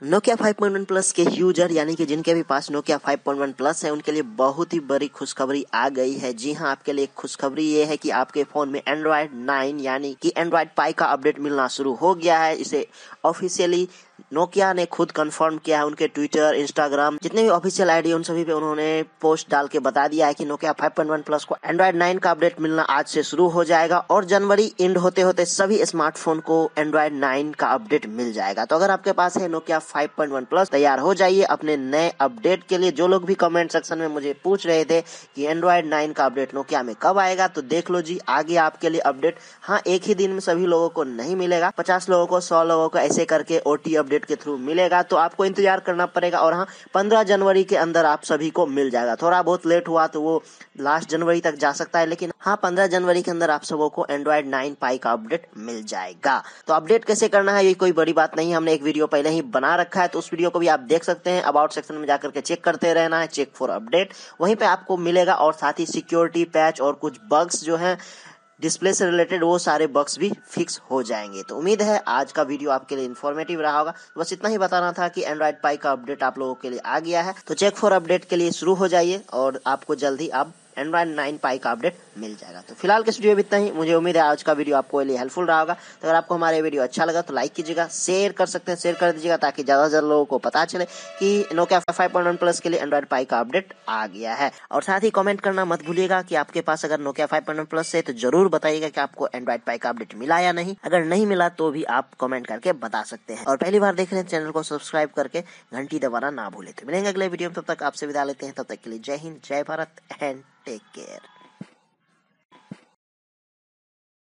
Nokia 5.1 plus के user यानी कि जिनके भी पास नोकिया 5.1 प्लस है उनके लिए बहुत ही बड़ी खुशखबरी आ गई है। जी हां, आपके लिए खुशखबरी ये है कि आपके फोन में एंड्रॉयड 9 यानी कि एंड्रॉयड पाई का अपडेट मिलना शुरू हो गया है। इसे ऑफिशियली नोकिया ने खुद कंफर्म किया है। उनके ट्विटर, इंस्टाग्राम जितने भी ऑफिशियल आईडी उन सभी पे उन्होंने पोस्ट डाल के बता दिया है कि नोकिया 5.1 प्लस को एंड्रॉयड 9 का अपडेट मिलना आज से शुरू हो जाएगा और जनवरी एंड होते होते सभी स्मार्टफोन को एंड्रॉयड 9 का अपडेट मिल जाएगा। तो अगर आपके पास है नोकिया 5.1 प्लस, तैयार हो जाइए अपने नए अपडेट के लिए। जो लोग भी कमेंट सेक्शन में मुझे पूछ रहे थे कि एंड्रॉयड 9 का अपडेट नोकिया में कब आएगा, तो देख लो जी, आगे आपके लिए अपडेट। हाँ, एक ही दिन में सभी लोगों को नहीं मिलेगा, 50 लोगों को, 100 लोगों को ऐसे करके ओटी अपडेट के थ्रू मिलेगा। तो आपको इंतजार करना पड़ेगा और हाँ, 15 जनवरी के अंदर आप सभी को मिल जाएगा। थोड़ा बहुत लेट हुआ तो वो लास्ट जनवरी तक जा सकता है, लेकिन हाँ, 15 जनवरी के अंदर आप सबों को एंड्रॉयड 9 पाई का अपडेट मिल जाएगा। तो अपडेट कैसे करना है ये कोई बड़ी बात नहीं है, हमने एक वीडियो पहले ही बना रखा है, तो उस वीडियो को भी आप देख सकते हैं। अबाउट सेक्शन में जाकर के चेक करते रहना है, चेक फॉर अपडेट, वहीं पे आपको मिलेगा। और साथ ही सिक्योरिटी पैच और कुछ बग्स जो हैं डिस्प्ले से रिलेटेड, वो सारे बग्स भी फिक्स हो जाएंगे। तो उम्मीद है आज का वीडियो आपके लिए इन्फॉर्मेटिव रहा होगा। तो बस इतना ही बताना था कि एंड्रॉयड पाई का अपडेट आप लोगों के लिए आ गया है। तो चेक फॉर अपडेट के लिए शुरू हो जाइए और आपको जल्दी अब एंड्रॉयड 9 पाई का अपडेट मिल जाएगा। तो फिलहाल के वीडियो में इतना ही। मुझे उम्मीद है आज का वीडियो आपको लिए हेल्पफुल रहा होगा। तो अगर आपको हमारे वीडियो अच्छा लगा तो लाइक कीजिएगा, शेयर कर सकते हैं, शेयर कर दीजिएगा ताकि ज्यादा से ज्यादा लोगों को पता चले कि नोकिया 5.1 प्लस के लिए एंड्रॉयड पाई का अपडेट आ गया है। और साथ ही कमेंट करना मत भूलिएगा कि आपके पास अगर नोकिया 5.1 प्लस है तो जरूर बताइएगा कि आपको एंड्रॉयड पाई का अपडेट मिला या नहीं। अगर नहीं मिला तो भी आप कमेंट करके बता सकते हैं। और पहली बार देख रहे हैं चैनल को सब्सक्राइब करके घंटी दबाना ना भूले। तो मिलेंगे अगले वीडियो में, तब तक आपसे विदा लेते हैं। तब तक के लिए जय हिंद, जय भारत एंड टेक केयर।